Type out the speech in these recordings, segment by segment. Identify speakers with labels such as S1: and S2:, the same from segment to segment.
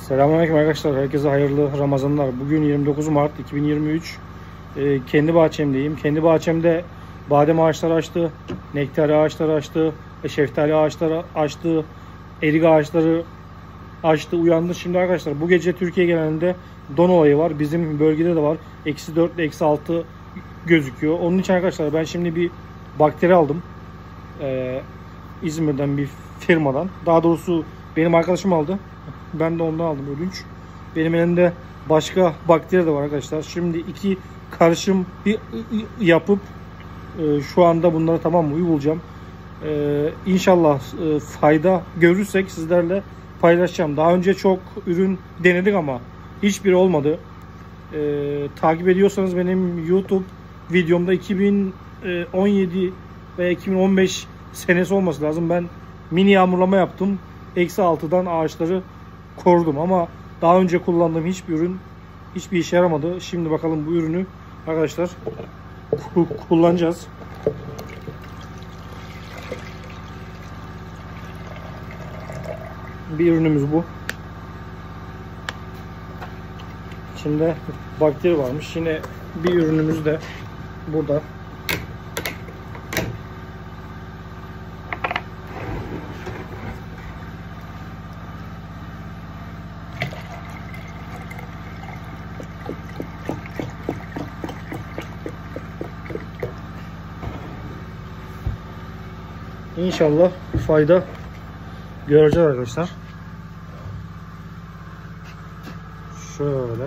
S1: Selamünaleyküm arkadaşlar. Herkese hayırlı Ramazanlar. Bugün 29 Mart 2023. Kendi bahçemdeyim. Kendi bahçemde badem ağaçları açtı, nektar ağaçları açtı, şeftali ağaçları açtı, erik ağaçları açtı, uyandı. Şimdi arkadaşlar bu gece Türkiye genelinde don olayı var. Bizim bölgede de var. -4 ile -6 gözüküyor. Onun için arkadaşlar ben şimdi bir bakteri aldım. İzmir'den bir firmadan. Daha doğrusu benim arkadaşım aldı. Ben de ondan aldım, ödünç. Benim elimde başka bakteri de var arkadaşlar. Şimdi iki karışım yapıp şu anda bunlara tamam mı uygulayacağım. İnşallah fayda görürsek sizlerle paylaşacağım. Daha önce çok ürün denedik ama hiçbiri olmadı. Takip ediyorsanız benim YouTube videomda 2017 veya 2015 senesi olması lazım. Ben mini yağmurlama yaptım. -6'dan ağaçları korudum ama daha önce kullandığım hiçbir ürün hiçbir işe yaramadı. Şimdi bakalım bu ürünü arkadaşlar kullanacağız. Bir ürünümüz bu. İçinde bakteri varmış. Yine bir ürünümüz de burada. İnşallah fayda göreceğiz arkadaşlar. Şöyle.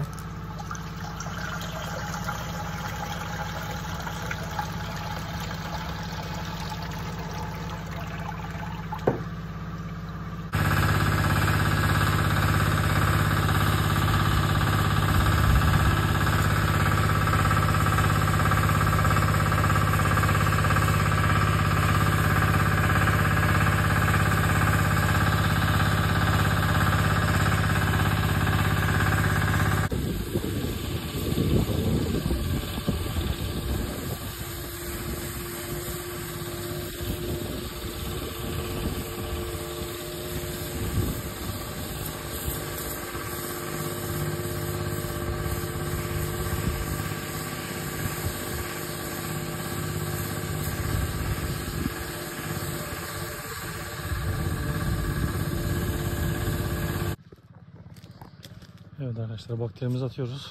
S1: Evet arkadaşlar, bakterimizi atıyoruz.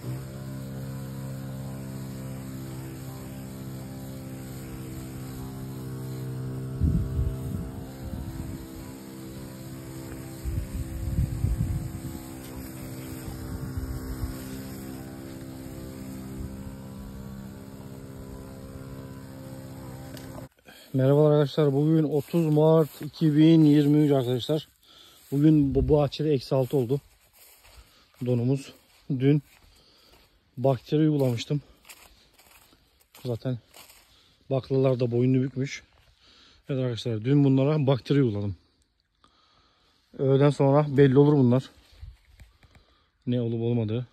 S1: Merhabalar arkadaşlar. Bugün 30 Mart 2023 arkadaşlar. Bugün bu bahçede -6 oldu. Donumuz. Dün bakteri uygulamıştım. Zaten baklalar da boynunu bükmüş. Evet arkadaşlar, dün bunlara bakteri uyguladım. Öğleden sonra belli olur bunlar. Ne olup olmadığı.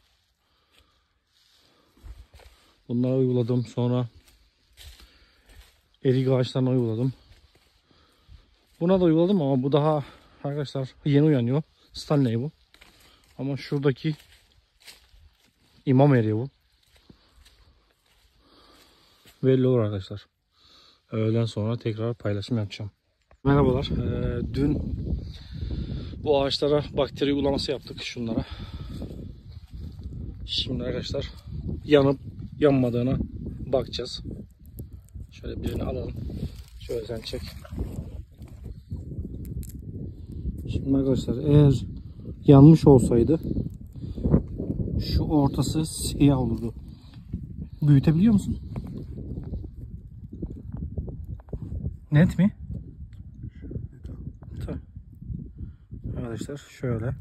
S1: Bunlara uyguladım. Sonra erik ağaçlarına uyguladım. Buna da uyguladım ama bu daha arkadaşlar yeni uyanıyor. Stanley bu. Ama şuradaki imam eriği bu. Belli olur arkadaşlar. Öğleden sonra tekrar paylaşım yapacağım. Merhabalar. Dün bu ağaçlara bakteri uygulaması yaptık, şunlara. Şimdi arkadaşlar yanıp yanmadığına bakacağız. Şöyle birini alalım. Şöyle sen çek. Şimdi arkadaşlar eğer yanmış olsaydı şu ortası siyah olurdu. Büyütebiliyor musun? Net mi? Tamam. Arkadaşlar şöyle.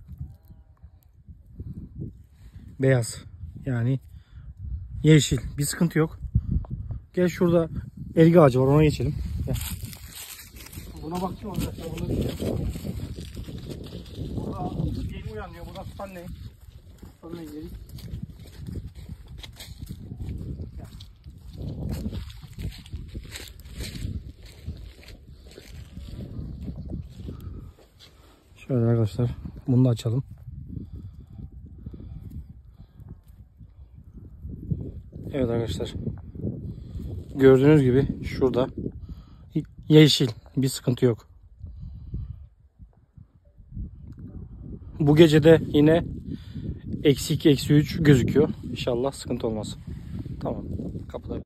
S1: Beyaz. Yani yeşil. Bir sıkıntı yok. Gel, şurada erik ağacı var, ona geçelim. Gel. Buna bakayım arkadaşlar. Buna diyeceğim. Burada yeni uyanıyor. Burada tutan ne? Tutan ne erik? Şöyle arkadaşlar, bunu da açalım. Evet arkadaşlar. Gördüğünüz gibi şurada yeşil, bir sıkıntı yok. Bu gece de yine -2, -3 gözüküyor. İnşallah sıkıntı olmaz. Tamam. Kapıda.